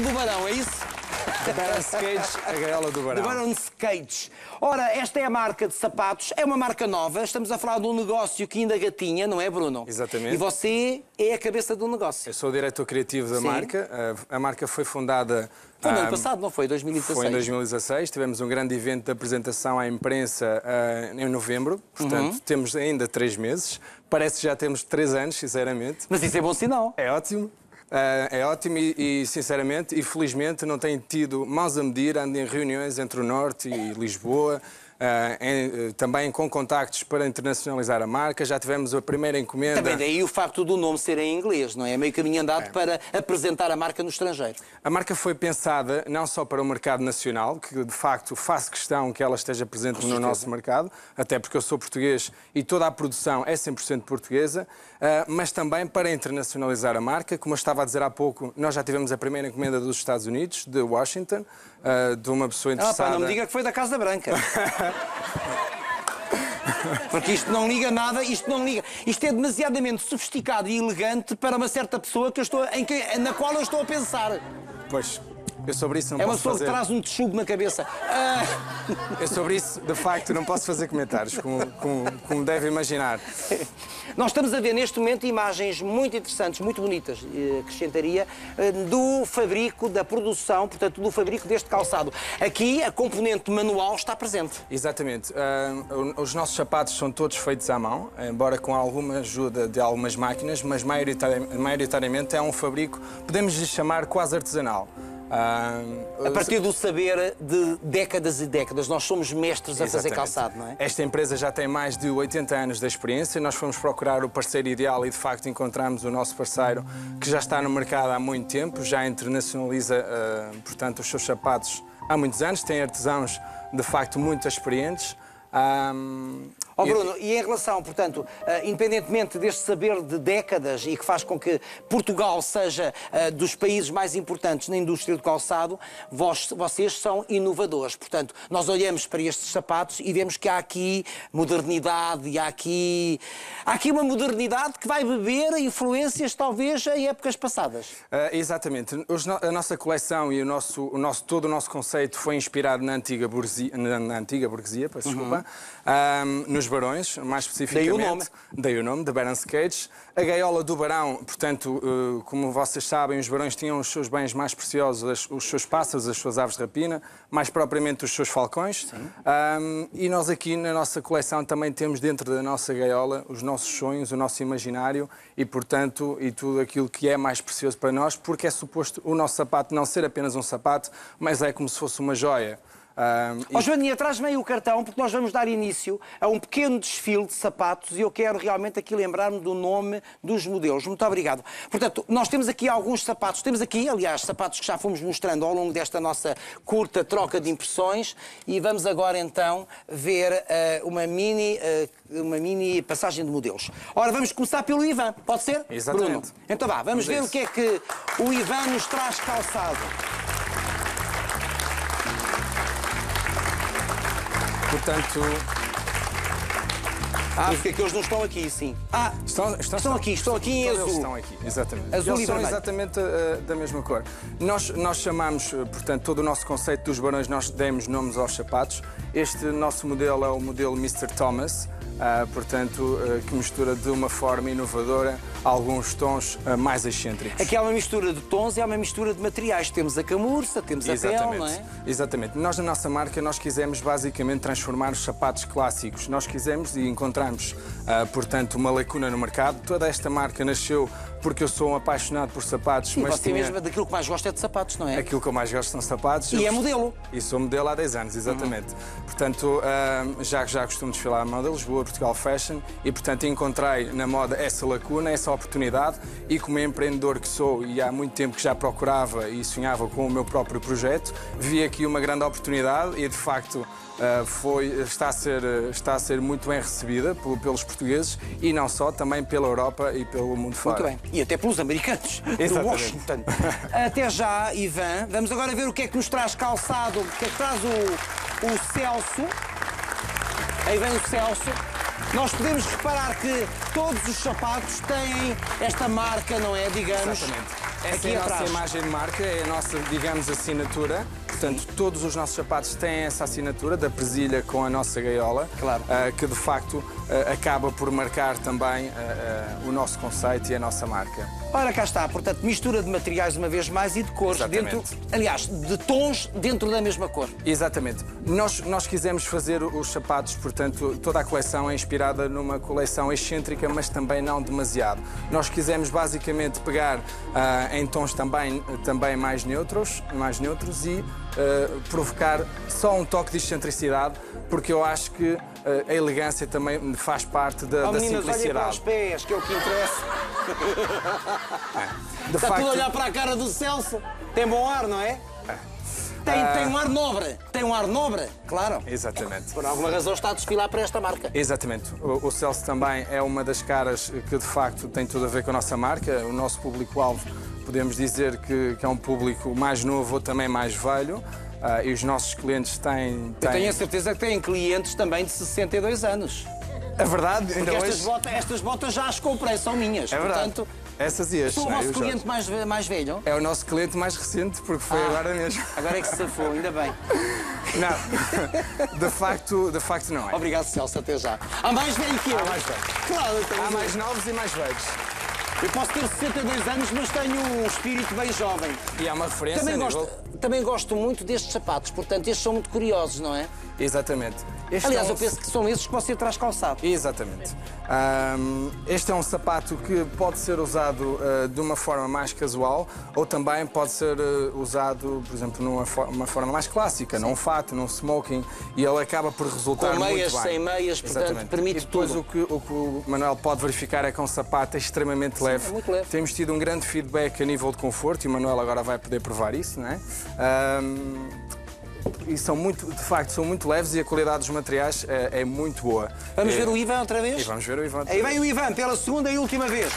do Barão, é isso? The Baron's Cage, a gaiola do Barão. The Baron's Cage. Ora, esta é a marca de sapatos, é uma marca nova, estamos a falar de um negócio que ainda gatinha, não é, Bruno? Exatamente. E você é a cabeça do negócio. Eu sou o diretor criativo da Sim. marca. A marca foi fundada... Foi no ano passado, não foi? 2016? Foi em 2016. Tivemos um grande evento de apresentação à imprensa em novembro. Portanto, temos ainda 3 meses. Parece que já temos 3 anos, sinceramente. Mas isso é bom sinal. É ótimo. É ótimo e, sinceramente, e felizmente não tenho tido mãos a medir, ando em reuniões entre o Norte e Lisboa, também com contactos para internacionalizar a marca. Já tivemos a primeira encomenda... Também daí o facto do nome ser em inglês, não é? É meio caminho andado para apresentar a marca no estrangeiro. A marca foi pensada não só para o mercado nacional, que de facto faço questão que ela esteja presente no nosso mercado, até porque eu sou português e toda a produção é 100% portuguesa, mas também para internacionalizar a marca. Como eu estava a dizer há pouco, nós já tivemos a primeira encomenda dos Estados Unidos, de Washington, de uma pessoa interessada... Não me diga que foi da Casa Branca. Porque isto não liga nada, isto não liga. Isto é demasiadamente sofisticado e elegante para uma certa pessoa na qual eu estou a pensar. Pois, eu sobre isso não É uma posso pessoa fazer... que traz um texugo na cabeça. Eu sobre isso, de facto, não posso fazer comentários, como deve imaginar. Nós estamos a ver neste momento imagens muito interessantes, muito bonitas, acrescentaria, do fabrico, da produção, portanto, do fabrico deste calçado. Aqui a componente manual está presente. Exatamente. Os nossos sapatos são todos feitos à mão, embora com alguma ajuda de algumas máquinas, mas maioritariamente é um fabrico, podemos lhe chamar quase artesanal. A partir do saber de décadas e décadas, nós somos mestres a fazer calçado, não é? Esta empresa já tem mais de 80 anos de experiência. Nós fomos procurar o parceiro ideal e, de facto, encontramos o nosso parceiro que já está no mercado há muito tempo, já internacionaliza, portanto, os seus sapatos há muitos anos, tem artesãos, de facto, muito experientes. Bruno, e em relação, portanto, independentemente deste saber de décadas e que faz com que Portugal seja dos países mais importantes na indústria do calçado, vocês são inovadores. Portanto, nós olhamos para estes sapatos e vemos que há aqui modernidade e há aqui uma modernidade que vai beber influências, talvez, em épocas passadas. Exatamente. A nossa coleção e todo o nosso conceito foi inspirado na antiga burguesia, peço desculpa, nos Barões, mais especificamente. Daí o nome, The Baron's Cage. A gaiola do Barão, portanto, como vocês sabem, os Barões tinham os seus bens mais preciosos, os seus pássaros, as suas aves de rapina, mais propriamente os seus falcões. E nós aqui na nossa coleção também temos dentro da nossa gaiola os nossos sonhos, o nosso imaginário e, portanto, e tudo aquilo que é mais precioso para nós, porque é suposto o nosso sapato não ser apenas um sapato, mas é como se fosse uma joia. Joaninha, traz-me aí o cartão, porque nós vamos dar início a um pequeno desfile de sapatos e eu quero realmente aqui lembrar-me do nome dos modelos. Muito obrigado. Portanto, nós temos aqui alguns sapatos. Temos aqui, aliás, sapatos que já fomos mostrando ao longo desta nossa curta troca de impressões e vamos agora, então, ver uma mini passagem de modelos. Ora, vamos começar pelo Ivan. Pode ser? Exatamente. Bruno? Então vá, vamos ver o que é que o Ivan nos traz calçado. Portanto... porque é que eles não estão aqui, sim. Estão aqui em azul. Eles estão aqui, exatamente. Azul eles e são vermelho. exatamente da mesma cor. Nós chamamos, portanto, todo o nosso conceito dos Barões, nós demos nomes aos sapatos. Este nosso modelo é o modelo Mr. Thomas, portanto, que mistura de uma forma inovadora alguns tons mais excêntricos. Aqui há uma mistura de tons e há uma mistura de materiais. Temos a camurça, temos a pele, não é? Exatamente. Nós, na nossa marca, nós quisemos basicamente transformar os sapatos clássicos. Nós quisemos e encontramos, portanto, uma lacuna no mercado. Toda esta marca nasceu porque eu sou um apaixonado por sapatos. Sim, mas você mesmo daquilo que mais gosta é de sapatos, não é? Aquilo que eu mais gosto são sapatos. E é modelo. E sou modelo há 10 anos, exatamente. Portanto, já costumo desfilar a moda Lisboa, Portugal Fashion e, portanto, encontrei na moda essa lacuna, essa oportunidade e como empreendedor que sou e há muito tempo que já procurava e sonhava com o meu próprio projeto, vi aqui uma grande oportunidade e, de facto, está a ser muito bem recebida pelos portugueses e não só, também pela Europa e pelo mundo fora. Muito bem. E até pelos americanos, de Washington. Até já, Ivan. Vamos agora ver o que é que nos traz calçado, o que é que traz o Celso. Aí vem o Celso. Nós podemos reparar que todos os sapatos têm esta marca, não é? Digamos. Exatamente. Essa aqui é a atrás. nossa imagem de marca, é a nossa, digamos, assinatura. Portanto, todos os nossos sapatos têm essa assinatura da presilha com a nossa gaiola, Claro. que de facto acaba por marcar também o nosso conceito e a nossa marca. Ora, cá está, portanto, mistura de materiais uma vez mais e de cores Exatamente. dentro, aliás, de tons dentro da mesma cor. Exatamente. Nós quisemos fazer os sapatos, portanto, toda a coleção é inspirada numa coleção excêntrica, mas também não demasiado. Nós quisemos basicamente pegar em tons também mais neutros e provocar só um toque de excentricidade, porque eu acho que a elegância também faz parte da Meninas, olhem para simplicidade. os pés, que é o que interessa. De Está facto, tudo a olhar para a cara do Celso. Tem bom ar, não é? Tem um ar nobre. Tem um ar nobre, claro. Exatamente. Por alguma razão está a desfilar para esta marca. Exatamente. O Celso também é uma das caras que, de facto, tem tudo a ver com a nossa marca. O nosso público-alvo, podemos dizer que é um público mais novo ou também mais velho. E os nossos clientes têm... Eu tenho a certeza que têm clientes também de 62 anos. É verdade, ainda Porque hoje... estas botas já as comprei, são minhas. É verdade. Portanto, essas e as. sou o vosso cliente mais velho. É o nosso cliente mais recente, porque foi agora mesmo. Agora é que se safou, ainda bem. Não, de facto não é. Obrigado, Celso, até já. Há mais velho que eu. Há mais velho. Claro, eu tenho- Há mais novos e mais velhos. Eu posso ter 62 anos, mas tenho um espírito bem jovem. E há uma referência Também a gosto, nível... também gosto muito destes sapatos, portanto, estes são muito curiosos, não é? Exatamente. Aliás, eu penso que são esses que você traz calçado. Exatamente. Este é um sapato que pode ser usado de uma forma mais casual ou também pode ser usado, por exemplo, numa forma mais clássica, num fato, num smoking, e ele acaba por resultar Com meias, muito bem. sem meias, portanto, Exatamente. permite e depois tudo. O que o Manuel pode verificar é que um sapato é extremamente leve. é muito leve. Temos tido um grande feedback a nível de conforto e o Manuel agora vai poder provar isso, não é? E são muito, de facto, são muito leves e a qualidade dos materiais é muito boa. Vamos ver o Ivan outra vez? E vamos ver o Ivan. Aí vem o Ivan, pela segunda e última vez.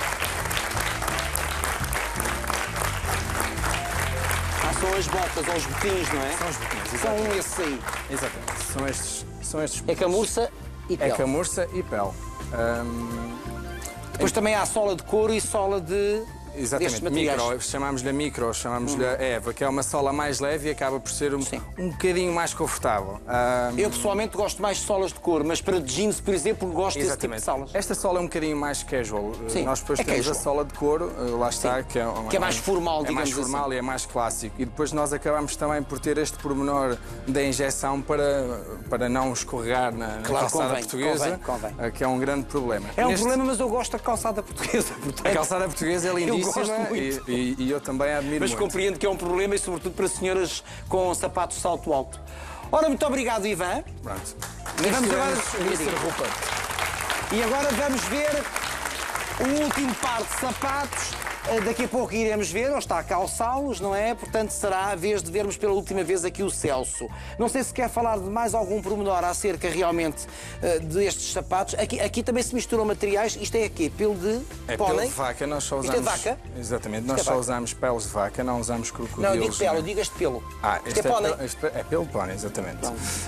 São as botas ou os botins, não é? São os botins, São exatamente. esses aí. Exatamente. São estes É camurça e pele. É camurça e pele. Depois também há sola de couro e sola de... destes Exatamente, materiais. micro, chamamos-lhe a micro, chamamos-lhe a Eva, que é uma sola mais leve e acaba por ser um bocadinho mais confortável. Eu pessoalmente gosto mais de solas de couro, mas para jeans, por exemplo, gosto desse tipo de solas. Esta sola é um bocadinho mais casual. Sim, Nós depois é temos casual. a sola de couro, lá está, que é mais formal, é mais digamos formal assim. e é mais clássico. E depois nós acabamos também por ter este pormenor da injeção para não escorregar na calçada convém, portuguesa, convém. que é um grande problema. É um problema, mas eu gosto da calçada portuguesa. Portanto, A calçada portuguesa é lindíssima gosto muito. e eu também a admiro mas muito. compreendo que é um problema e sobretudo para senhoras com sapatos de salto alto. Ora, muito obrigado, Ivan. Pronto. E vamos agora... Mr. Rupert. E agora vamos ver o último par de sapatos. Daqui a pouco iremos ver, ou está a calçá-los, não é? Portanto, será a vez de vermos pela última vez aqui o Celso. Não sei se quer falar de mais algum pormenor acerca realmente destes sapatos. Aqui também se misturam materiais. Isto é aqui, pelo de Pele pólen? de vaca, nós só usamos... Isto é de vaca? Exatamente, Isto nós é só vaca. usamos peles de vaca, não usamos crocodilos. Não, eu digo pele, né? eu digo este pelo. Isto é pólen? É pelo de pólen, exatamente.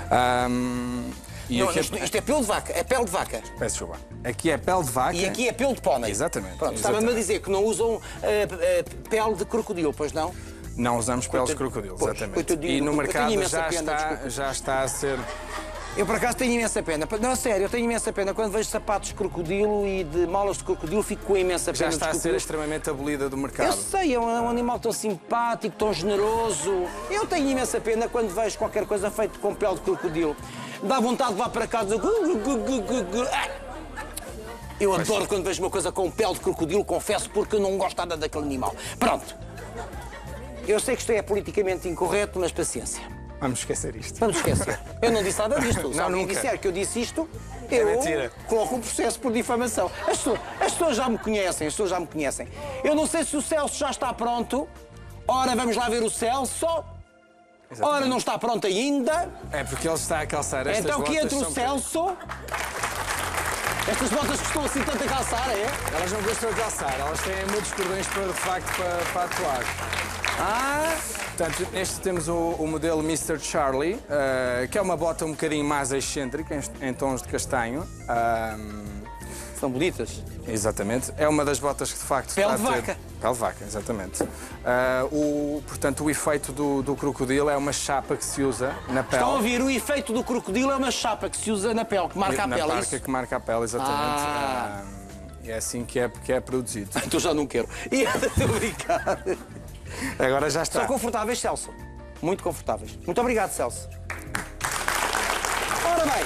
E Não, aqui isto é pelo de vaca, é pele de vaca. Peço desculpa. Aqui é pele de vaca. E aqui é pelo de pólen. Exatamente. Pronto, estava-me a dizer que não usam pele de crocodilo, pois não? Não usamos peles de crocodilo, Pois, exatamente. coitadinho, E no eu tenho mercado imensa pena, já está a ser... Eu, por acaso, tenho imensa pena. Não, sério, eu tenho imensa pena. Quando vejo sapatos de crocodilo e de molas de crocodilo, fico com imensa pena. Já está a ser desculpe. extremamente abolida do Eu mercado. sei, é um animal tão simpático, tão generoso. Eu tenho imensa pena quando vejo qualquer coisa feita com pele de crocodilo. Dá vontade de levar para casa. Eu adoro quando vejo uma coisa com pele de crocodilo, confesso, porque eu não gosto nada daquele animal. Pronto. Eu sei que isto é politicamente incorreto, mas paciência. Vamos esquecer isto. Vamos esquecer. Eu não disse nada disto. Se Não, alguém nunca. disser que eu disse isto, É eu mentira. coloco um processo por difamação. As pessoas já me conhecem, as pessoas já me conhecem. Eu não sei se o Celso já está pronto. Ora, vamos lá ver o Celso. Ora, não está pronto ainda. É porque ele está a calçar estas Então que botas entre o são Celso. Estas botas custam assim tanto a calçar, é? Elas não gostam de calçar, elas têm muitos cordões de facto para atuar. Portanto, neste temos o modelo Mr. Charlie, que é uma bota um bocadinho mais excêntrica, em tons de castanho. São bonitas. Exatamente. É uma das botas que de facto Pele está de a ter... vaca. Pele de vaca, exatamente. Portanto, o efeito do crocodilo é uma chapa que se usa na pele. Estão a ouvir? O efeito do crocodilo é uma chapa que se usa na pele, que marca a pele. Na marca que marca a pele, exatamente. É assim que é produzido. Então já não quero. E estou a brincar. Agora já está. São confortáveis, Celso? Muito confortáveis. Muito obrigado, Celso. Ora bem,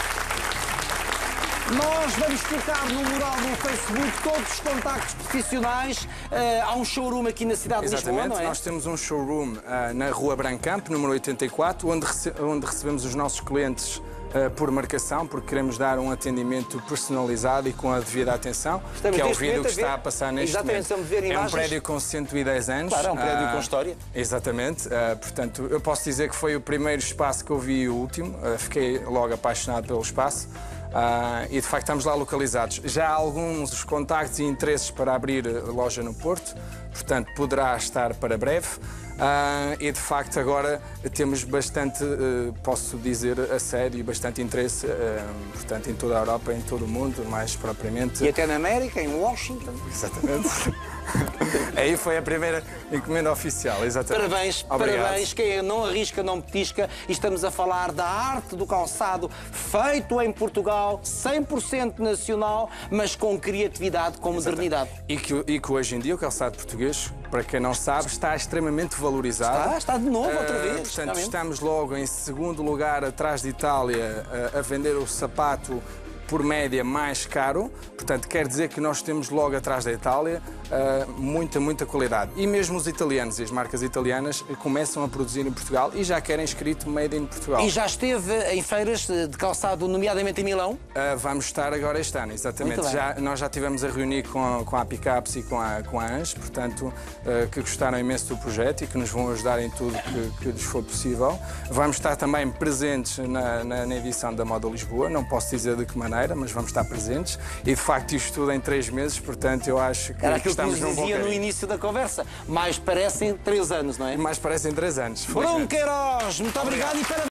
nós vamos colocar no mural do Facebook todos os contactos profissionais. Há um showroom aqui na cidade de Lisboa, não é? Nós temos um showroom na Rua Brancamp, número 84, onde recebemos os nossos clientes por marcação, porque queremos dar um atendimento personalizado e com a devida atenção, que é o vídeo que está a passar neste momento. É um prédio com 110 anos. Claro, é um prédio com história. Exatamente. Portanto, eu posso dizer que foi o primeiro espaço que eu vi e o último. Fiquei logo apaixonado pelo espaço. E de facto estamos lá localizados. Já há alguns contactos e interesses para abrir loja no Porto, portanto poderá estar para breve. E de facto agora temos bastante, posso dizer a sério, bastante interesse, portanto em toda a Europa, em todo o mundo, mais propriamente. E até na América, em Washington. Exatamente. Aí foi a primeira encomenda oficial, exatamente. Parabéns, obrigado. Parabéns. Quem não arrisca, não petisca. E estamos a falar da arte do calçado feito em Portugal, 100% nacional, mas com criatividade, com modernidade. E que hoje em dia o calçado português, para quem não sabe, está extremamente valorizado. Está de novo outra vez. Portanto, estamos logo em segundo lugar atrás de Itália a vender o sapato por média mais caro, portanto quer dizer que nós temos logo atrás da Itália muita qualidade. E mesmo os italianos e as marcas italianas começam a produzir em Portugal e já querem escrito Made in Portugal. E já esteve em feiras de calçado, nomeadamente em Milão? Vamos estar agora este ano, exatamente. Nós já estivemos a reunir com a Picaps e com a ANS, portanto, que gostaram imenso do projeto e que nos vão ajudar em tudo que lhes for possível. Vamos estar também presentes na edição da Moda Lisboa, não posso dizer de que maneira, mas vamos estar presentes e de facto isto tudo em 3 meses, portanto eu acho que estamos num bom caminho. No início da conversa, mais parecem 3 anos, não é? Mais parecem 3 anos. Bruno Queiroz, muito obrigado e parabéns.